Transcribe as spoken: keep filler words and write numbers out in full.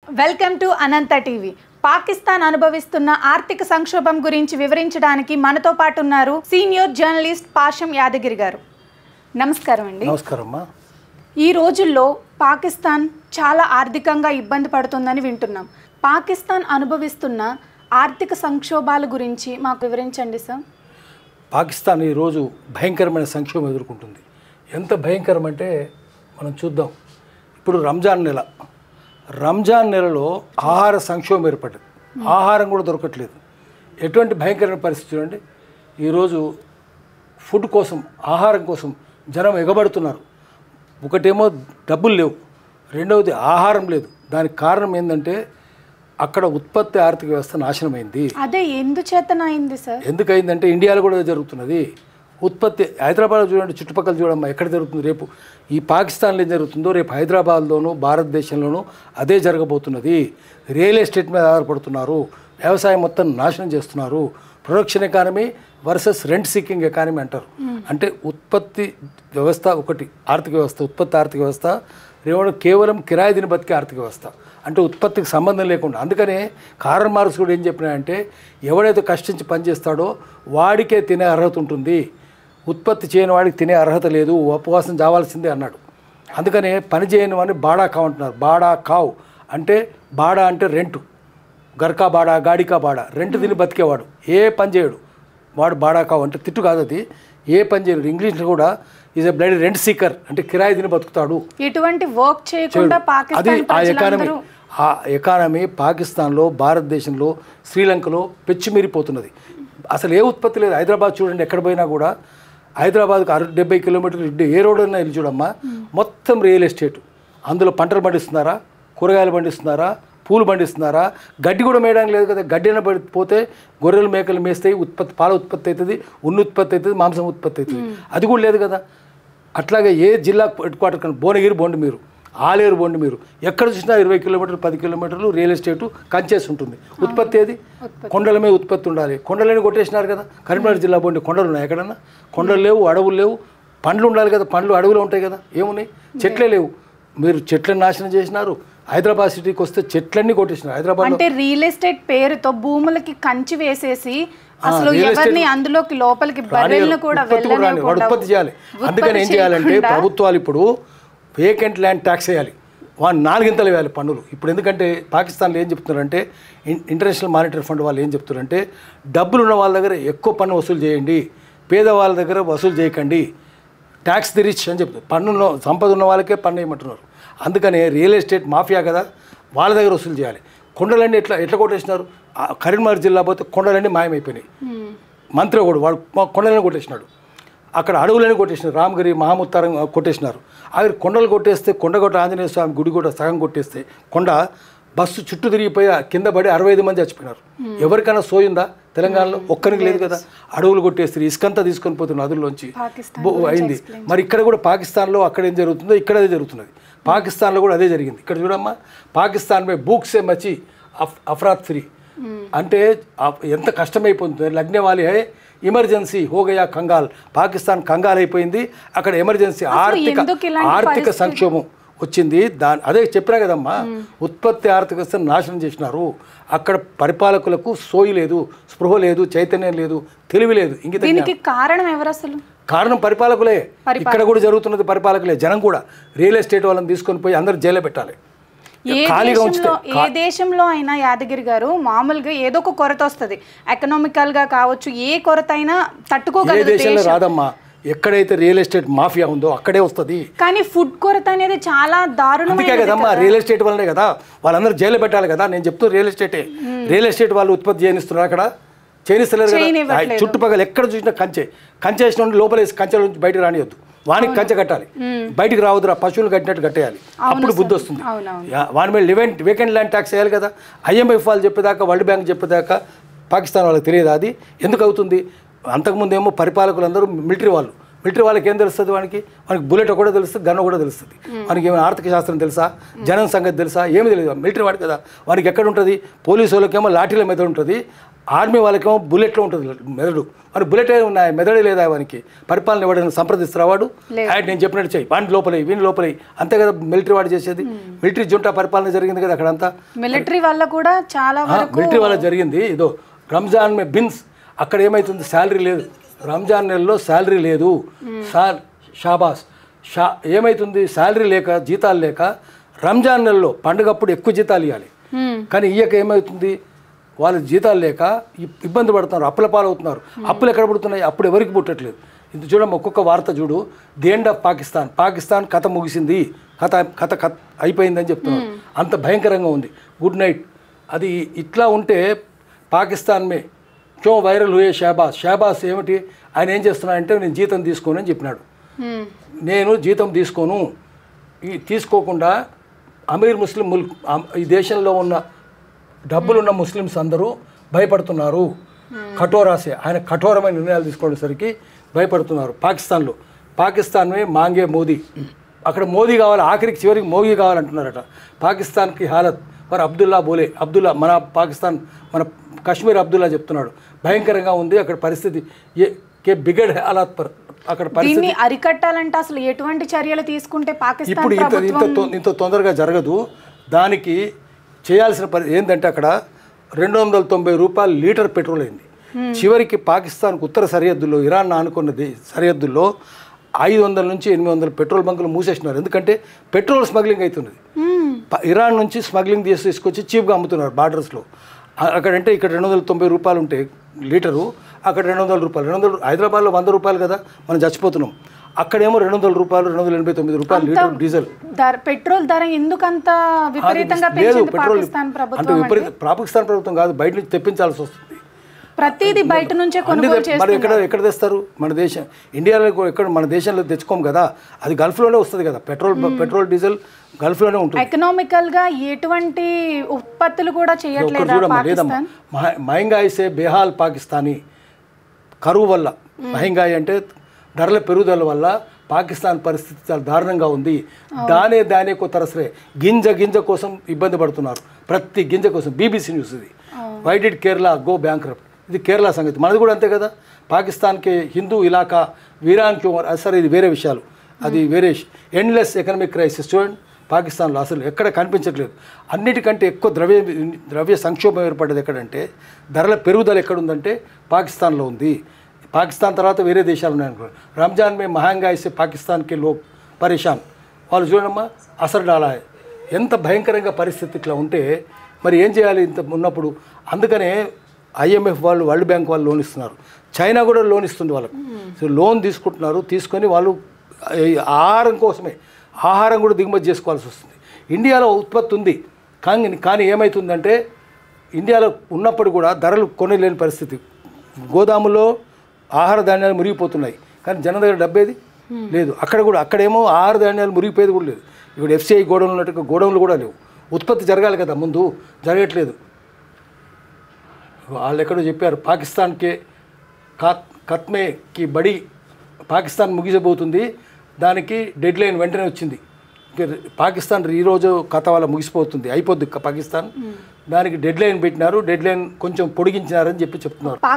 Welcome to Anantha TV. Pakistan అనుభవిస్తున్న ఆర్థిక సంక్షోభం గురించి వివరించడానికి మనతో పాటు ఉన్నారు సీనియర్ జర్నలిస్ట్ పాషం యాదగిరి గారు. నమస్కారం అండి. నమస్కారం అమ్మా. ఈ రోజుల్లో పాకిస్తాన్ చాలా ఆర్థికంగా ఇబ్బంది పడుతుందని వింటున్నాం. పాకిస్తాన్ అనుభవిస్తున్న ఆర్థిక సంక్షోభాల గురించి మాకు వివరించండి సార్. పాకిస్తాన్ ఈరోజు భయంకరమైన సంక్షోభం ఎదుర్కొంటుంది. ఎంత భయంకరం అంటే మనం చూద్దాం. ఇప్పుడు రంజాన్ నెల రంజాన్ నెలలో ఆహార సంక్షోభం ఏర్పడ్డది. ఆహారం కూడా దొరకట్లేదు. ఎటువంటి భయంకరమైన పరిస్థితి చూడండి. ఈరోజు ఫుడ్ కోసం, ఆహారం కోసం జనం ఎగబడుతున్నారు. ఒకటేమో డబ్బులు లేవు, రెండవది ఆహారం లేదు. దానికి కారణం ఏంటంటే అక్కడ ఉత్పత్తి ఆర్థిక వ్యవస్థ నాశనమైంది. అదే ఎందుచేతనైంది సార్? ఎందుకైందంటే ఇండియాలో కూడా జరుగుతున్నది. ఉత్పత్తి హైదరాబాద్ చూడండి, చుట్టుపక్కల చూడమ్మా ఎక్కడ జరుగుతుంది. రేపు ఈ పాకిస్తాన్లో ఏం జరుగుతుందో రేపు హైదరాబాద్లోనూ భారతదేశంలోనూ అదే జరగబోతున్నది. రియల్ ఎస్టేట్ మీద ఆధారపడుతున్నారు. వ్యవసాయం మొత్తం నాశనం చేస్తున్నారు. Production economy versus rent seeking economy అంటారు. అంటే ఉత్పత్తి వ్యవస్థ ఒకటి ఆర్థిక వ్యవస్థ, ఉత్పత్తి ఆర్థిక వ్యవస్థ, రేపు కేవలం కిరాయి దిన బతికే ఆర్థిక వ్యవస్థ, అంటే ఉత్పత్తికి సంబంధం లేకుండా. అందుకనే కారల్ మార్క్స్ కూడా ఏం చెప్పినాయంటే ఎవడైతే కష్టించి పనిచేస్తాడో వాడికే తినే అర్హత ఉంటుంది, ఉత్పత్తి చేయని వాడికి తినే అర్హత లేదు, ఉపవాసం చావాల్సిందే అన్నాడు. అందుకనే పని చేయని వాడిని బాడా కావు అంటున్నారు. బాడా కావు అంటే బాడా అంటే రెంటు, గర్కా బాడా, గాడికా బాడా, రెంట్ తిని బతికేవాడు, ఏ పని చేయడు వాడు బాడా కావు. అంటే తిట్టు కాదు అది, ఏ పని చేయడు. ఇంగ్లీష్లో కూడా is a blood rent seeker, అంటే కిరాయి తిని బతుకుతాడు. ఎటువంటి వర్క్ చేయకుండా అది ఆ ఎకానమీ. ఆ ఎకానమీ పాకిస్తాన్లో, భారతదేశంలో, శ్రీలంకలో పెచ్చిమీరిపోతున్నది. అసలు ఏ ఉత్పత్తి లేదు. హైదరాబాద్ చూడండి, ఎక్కడ పోయినా కూడా హైదరాబాద్కు అర డెబ్బై కిలోమీటర్లు ఏ రోడ్ అయినా వెళ్ళి చూడమ్మా, మొత్తం రియల్ ఎస్టేట్. అందులో పంటలు పండిస్తున్నారా, కూరగాయలు పండిస్తున్నారా, పూలు పండిస్తున్నారా, గడ్డి కూడా మేయడానికి లేదు కదా. గడ్డి అయినా పోతే గొర్రెలు మేకలు మేస్తాయి, ఉత్పత్తి పాల ఉత్పత్తి అవుతుంది, ఉన్ని ఉత్పత్తి అవుతుంది, మాంసం ఉత్పత్తి అవుతుంది. అది కూడా లేదు కదా. అట్లాగే ఏ జిల్లా హెడ్ క్వార్టర్ కానీ భువనగిరి బోండి మీరు, ఆలేరు బోండి మీరు, ఎక్కడ చూసినా ఇరవై కిలోమీటర్లు పది కిలోమీటర్లు రియల్ ఎస్టేటు కంచేసి ఉంటుంది. ఉత్పత్తి ఏది? కొండల మీద ఉత్పత్తి ఉండాలి. కొండలని కొట్టేసినారు కదా. కరీంనగర్ జిల్లా బోండి కొండలు ఉన్నాయి ఎక్కడన్నా? కొండలు లేవు, అడవులు లేవు. పండ్లు ఉండాలి కదా, పండ్లు అడవులు ఉంటాయి కదా, ఏమున్నాయి? చెట్లే లేవు. మీరు చెట్లను నాశనం చేసినారు. హైదరాబాద్ సిటీకి వస్తే చెట్లన్నీ కొట్టేసినారు. హైదరాబాద్ అంటే రియల్ ఎస్టేట్ పేరుతో భూములకి కంచి వేసేసి అసలు ఎవరిని అందులోకి లోపలికి బర్రెలను కూడా ఉత్పత్తి చేయాలి. అందుకని ఏం చేయాలంటే ప్రభుత్వాలు ఇప్పుడు వేకెంట్ ల్యాండ్ ట్యాక్స్ వేయాలి. వాళ్ళు నాలుగింతలు వేయాలి పన్నులు. ఇప్పుడు ఎందుకంటే పాకిస్తాన్లో ఏం చెప్తున్నారంటే, ఇంటర్నేషనల్ మానిటరీ ఫండ్ వాళ్ళు ఏం చెప్తున్నారంటే, డబ్బులు ఉన్న వాళ్ళ దగ్గర ఎక్కువ పన్ను వసూలు చేయండి, పేదవాళ్ళ దగ్గర వసూలు చేయకండి, ట్యాక్స్ ది రిచ్ అని చెప్తారు. పన్నున్న సంపద ఉన్న వాళ్ళకే పన్ను వేయమంటున్నారు. అందుకనే రియల్ ఎస్టేట్ మాఫియా కదా, వాళ్ళ దగ్గర వసూలు చేయాలి. కొండలన్నీ ఎట్లా ఎట్లా కొట్టేసినారు. కరీంనగర్ జిల్లా పోతే కొండలన్నీ మాయమైపోయినాయి. మంత్రి కూడా వాడు కొండలన్నీ కొట్టేసినాడు. అక్కడ అడవులని కొట్టేసినారు. రామగిరి, మహాముత్తారం కొట్టేసినారు. అక్కడ కొండలు కొట్టేస్తే, కొండగొట్ట ఆంజనేయ స్వామి గుడి కూడా సగం కొట్టేస్తే, కొండ బస్సు చుట్టూ తిరిగిపోయి కింద పడి అరవై ఐదు మంది చచ్చిపోయినారు. ఎవరికైనా సోయిందా తెలంగాణలో? ఒక్కరికి లేదు కదా. అడవులు కొట్టేస్తే ఇసుకంతా తీసుకొని పోతున్నారు నదుల్లోంచి అయింది. మరి ఇక్కడ కూడా పాకిస్తాన్లో అక్కడ ఏం జరుగుతుందో ఇక్కడ అదే జరుగుతున్నది. పాకిస్తాన్లో కూడా అదే జరిగింది. ఇక్కడ చూడమ్మా, పాకిస్తాన్ పై బూక్సే మచి అఫ్ అఫ్రాత్ ఫ్రీ అంటే ఎంత కష్టమైపోతుంది. లగ్నే వాలి హై ఎమర్జెన్సీ హోగయా కంగాల్. పాకిస్తాన్ కంగాల్ అయిపోయింది. అక్కడ ఎమర్జెన్సీ ఆర్థిక ఆర్థిక సంక్షోభం వచ్చింది. దాని అదే చెప్పినా కదమ్మా, ఉత్పత్తి ఆర్థిక వ్యవస్థను నాశనం చేసినారు. అక్కడ పరిపాలకులకు సోయి లేదు, స్పృహ లేదు, చైతన్యం లేదు, తెలివి లేదు. ఇంక కారణం ఎవరు? అసలు కారణం పరిపాలకులే. ఇక్కడ కూడా జరుగుతున్నది పరిపాలకులే. జనం కూడా రియల్ ఎస్టేట్ వాళ్ళని తీసుకొని పోయి అందరు జైల్లో పెట్టాలి. ఏ దేశంలో అయినా యాదగిరి గారు మామూలుగా ఏదో ఒక కొరత వస్తుంది. ఎకనామికల్ గా కావచ్చు, ఏ కొరత అయినా తట్టుకోగలదు. ఏ దేశంలో రాదమ్మా. ఎక్కడైతే రియల్ ఎస్టేట్ మాఫియా ఉందో అక్కడే వస్తుంది. కానీ ఫుడ్ కొరత అనేది చాలా దారుణమే కదమ్మా. రియల్ ఎస్టేట్ వల్లనే కదా వాళ్ళందరూ జైలు పెట్టాలి కదా. నేను చెప్తూ రియల్ ఎస్టేటే. రియల్ ఎస్టేట్ వాళ్ళు ఉత్పత్తి చేయనిస్తున్నారు, అక్కడ చేయనిస్తలేరు కదా. చుట్టుపక్కల ఎక్కడ చూసినా కంచె కంచె వేసిన లోపల కంచెల నుంచి బయటకు రానియొద్దు. వానికి కంచె కట్టాలి, బయటికి రావద్దురా, పశువులు కట్టినట్టు కట్టేయాలి. అప్పుడు బుద్ధి వస్తుంది. వాని మీద లివెంట్ వేకెంట్ ల్యాండ్ ట్యాక్స్ వేయాలి కదా. ఐఎంఎఫ్ వాళ్ళు చెప్పేదాకా, వరల్డ్ బ్యాంక్ చెప్పేదాకా పాకిస్తాన్ వాళ్ళకి తెలియదు. అది ఎందుకు అవుతుంది? అంతకుముందు ఏమో పరిపాలకులందరూ మిలిటరీ వాళ్ళు. మిలిటరీ వాళ్ళకి ఏం తెలుస్తుంది? వానికి వానికి బుల్లెట్ కూడా తెలుస్తుంది, గన్ కూడా తెలుస్తుంది. వానికి ఏమైనా ఆర్థిక శాస్త్రం తెలుసా, జనం సంగతి తెలుసా? ఏమి తెలియదు. మిలిటరీ వాడు కదా. వానికి ఎక్కడ ఉంటుంది? పోలీసు వాళ్ళకేమో లాఠీల మీద ఉంటుంది, ఆర్మీ వాళ్ళకేమో బుల్లెట్లో ఉంటుంది మెదడు, మరి బుల్లెట్ ఉన్నాయి మెదడే లేదా వానికి పరిపాలన ఇవ్వడానికి సంప్రదిస్తారు వాడు ఆయన నేను చెప్పినట్టు చెయ్యి వాడిని లోపలే వీని లోపలే అంతే కదా మిలిటరీ వాడు చేసేది. మిలిటరీ జుంటా పరిపాలన జరిగింది కదా అక్కడంతా, మిలిటరీ వల్ల కూడా చాలా మిలిటరీ వల్ల జరిగింది. ఇదో రంజాన్ మే బిన్స్ అక్కడ ఏమవుతుంది శాలరీ లేదు, రంజాన్ నెలలో శాలరీ లేదు, సార్ షాబాస్ షా ఏమవుతుంది శాలరీ లేక జీతాలు లేక రంజాన్ నెలలో పండుగప్పుడు ఎక్కువ జీతాలు ఇవ్వాలి, కానీ ఇయ్యక ఏమవుతుంది వాళ్ళు జీతాలు లేక ఇబ్బంది పడుతున్నారు, అప్పుల పాలవుతున్నారు. అప్పులు ఎక్కడ పుడుతున్నాయి, అప్పుడు ఎవరికి పుట్టట్లేదు. ఇది చూడడం ఒక్కొక్క వార్త చూడు, the end of Pakistan, Pakistan కథ ముగిసింది, కథ కథ కథ అయిపోయిందని చెప్తున్నారు. అంత భయంకరంగా ఉంది. Good night. అది ఇట్లా ఉంటే పాకిస్తాన్ మే క్యో వైరల్ హుయే షహబాజ్, షహబాజ్ ఏమిటి ఆయన ఏం చేస్తున్నాడంటే నేను జీతం తీసుకోను అని చెప్పినాడు. నేను జీతం తీసుకోను, ఈ తీసుకోకుండా అమీర్ ముస్లిం ముల్క్ ఈ దేశంలో ఉన్న డబ్బులున్న ముస్లిమ్స్ అందరూ భయపడుతున్నారు. కఠోరాసే ఆయన కఠోరమైన నిర్ణయాలు తీసుకునేసరికి భయపడుతున్నారు. పాకిస్తాన్లో పాకిస్తాన్మే మాంగే మోదీ, అక్కడ మోదీ కావాలి, ఆఖరికి చివరికి మోదీ కావాలంటున్నారట. పాకిస్తాన్కి హాలత్ మరి అబ్దుల్లా బోలే, అబ్దుల్లా మన పాకిస్తాన్ మన కాశ్మీర్ అబ్దుల్లా చెప్తున్నాడు భయంకరంగా ఉంది అక్కడ పరిస్థితి. ఏ కే బిగడ్ హాలత్ పర్ అక్కడ పరిస్థితి అరికట్టాలంటే అసలు ఎటువంటి చర్యలు తీసుకుంటే పాకిస్తాన్ ఇప్పుడు ఇంత ఇంత ఇంత తొందరగా జరగదు. దానికి చేయాల్సిన పని ఏంటంటే అక్కడ రెండు వందల తొంభై రూపాయలు లీటర్ పెట్రోల్ అయింది. చివరికి పాకిస్తాన్కు ఉత్తర సరిహద్దుల్లో ఇరాన్ ఆనుకున్నది సరిహద్దుల్లో ఐదు వందల నుంచి ఎనిమిది వందల పెట్రోల్ బంకులు మూసేసినారు. ఎందుకంటే పెట్రోల్ స్మగ్లింగ్ అవుతున్నది. ఇరాన్ నుంచి స్మగ్లింగ్ చేసి తీసుకొచ్చి చీప్గా అమ్ముతున్నారు బార్డర్స్లో. అక్కడంటే ఇక్కడ రెండు వందల తొంభై రూపాయలు ఉంటే లీటరు, అక్కడ రెండు వందల రూపాయలు రెండు వందలు హైదరాబాద్లో వంద రూపాయలు కదా మనం చచ్చిపోతున్నాం. అక్కడేమో రెండు వందల రూపాయలు రెండు వందల ఎనభై తొమ్మిది రూపాయలు లీటర్ డీజిల్. పెట్రోల్ ధర ఎందుకంత విపరీతంగా పెంచింది పాకిస్తాన్ ప్రభుత్వం? అంటే విపరీత పాకిస్తాన్ ప్రభుత్వం కాదు, బయట నుంచి తెప్పించాల్సి వస్తుంది. ప్రతిదీ బయట నుంచే కొనుగోలు చేస్తారు. మరి ఎక్కడ ఎక్కడ తెస్తారు? మన దేశం ఇండియాలో ఎక్కడ మన దేశంలో తెచ్చుకోము కదా, అది గల్ఫ్లోనే వస్తుంది కదా. పెట్రోల్ పెట్రోల్ డీజిల్ గల్ఫ్లోనే ఉంటుంది. ఎకనామికల్ గా ఎటువంటి ఉత్పత్తులు కూడా చేయట్లేదు పాకిస్తాన్. మహంగాయి సే బేహాల్ పాకిస్తానీ, కరువు వల్ల మహంగాయి అంటే ధరల పెరుగుదల వల్ల పాకిస్తాన్ పరిస్థితి చాలా దారుణంగా ఉంది. దానే దానే కో తరసరే గింజ గింజ కోసం ఇబ్బంది పడుతున్నారు, ప్రతి గింజ కోసం. బీబీసీ న్యూస్ ఇది. Why did Kerala go bankrupt, ఇది కేరళ సంగతి. మనది కూడా అంతే కదా. పాకిస్తాన్కి హిందూ ఇలాకా వీరాన్ క్యూమర్ సరే ఇది వేరే విషయాలు, అది వేరే. ఎండ్లెస్ ఎకనామిక్ క్రైసిస్ చూడండి పాకిస్తాన్లో అసలు ఎక్కడ కనిపించట్లేదు. అన్నిటికంటే ఎక్కువ ద్రవ్య ద్రవ్య సంక్షోభం ఏర్పడ్డది ఎక్కడంటే, ధరల పెరుగుదల ఎక్కడుందంటే పాకిస్తాన్లో ఉంది. పాకిస్తాన్ తర్వాత వేరే దేశాలు ఉన్నాయనుకో. రంజాన్ మే మహంగాయి సే పాకిస్తాన్కి లోక్ పరేషాన్. వాళ్ళు చూడమ్మా అసలు డాలా ఎంత భయంకరంగా పరిస్థితి ఇట్లా ఉంటే మరి ఏం చేయాలి ఇంత ఉన్నప్పుడు? అందుకనే ఐఎంఎఫ్ వాళ్ళు వరల్డ్ బ్యాంక్ వాళ్ళు లోన్ ఇస్తున్నారు, చైనా కూడా లోన్ ఇస్తుంది వాళ్ళకు. సో లోన్ తీసుకుంటున్నారు, తీసుకొని వాళ్ళు ఆహారం కోసమే ఆహారం కూడా దిగుమతి చేసుకోవాల్సి వస్తుంది. ఇండియాలో ఉత్పత్తి ఉంది కానీ కానీ ఏమవుతుందంటే ఇండియాలో ఉన్నప్పుడు కూడా ధరలు కొనలేని పరిస్థితి. గోదాములో ఆహార ధాన్యాలు మురిగిపోతున్నాయి కానీ జనం దగ్గర డబ్బేది లేదు. అక్కడ కూడా అక్కడేమో ఆహార ధాన్యాలు మురిగిపోయేది కూడా లేదు. ఇప్పుడు ఎఫ్సిఐ గోడౌన్లు ఉన్నట్టుగా గోడౌన్లు కూడా లేవు. ఉత్పత్తి జరగాలి కదా ముందు, జరగట్లేదు. వాళ్ళు ఎక్కడో చెప్పారు పాకిస్తాన్కే కాత్ కత్మేకి బడి, పాకిస్తాన్ ముగిసిపోతుంది, దానికి డెడ్ లైన్ వెంటనే వచ్చింది. పాకిస్తాన్ ఈరోజు కథ వాళ్ళ ముగిసిపోతుంది, అయిపోద్ది పాకిస్తాన్. దానికి డెడ్ లైన్ పెట్టినారు, డెడ్ లైన్ కొంచెం పొడిగించినారని చెప్పి చెప్తున్నారు.